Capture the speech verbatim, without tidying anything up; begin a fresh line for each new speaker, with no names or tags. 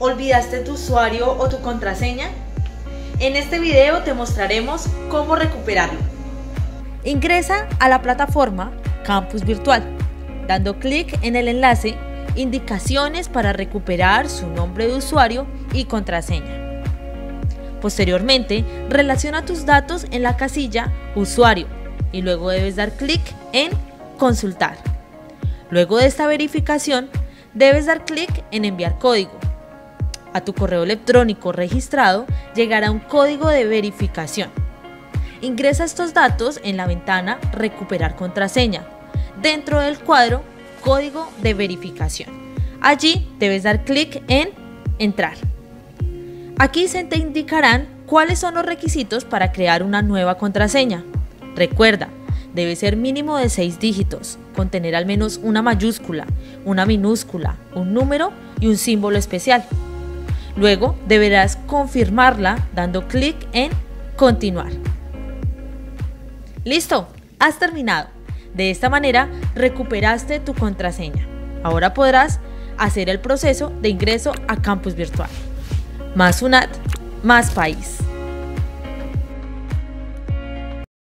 ¿Olvidaste tu usuario o tu contraseña? En este video te mostraremos cómo recuperarlo. Ingresa a la plataforma Campus Virtual, dando clic en el enlace Indicaciones para recuperar su nombre de usuario y contraseña. Posteriormente, relaciona tus datos en la casilla Usuario y luego debes dar clic en Consultar. Luego de esta verificación, debes dar clic en Enviar código. A tu correo electrónico registrado llegará un código de verificación. Ingresa estos datos en la ventana Recuperar contraseña, dentro del cuadro Código de verificación. Allí debes dar clic en Entrar. Aquí se te indicarán cuáles son los requisitos para crear una nueva contraseña. Recuerda, debe ser mínimo de seis dígitos, contener al menos una mayúscula, una minúscula, un número y un símbolo especial. Luego deberás confirmarla dando clic en Continuar. ¡Listo! Has terminado. De esta manera recuperaste tu contraseña. Ahora podrás hacer el proceso de ingreso a Campus Virtual. Más UNAD, más país.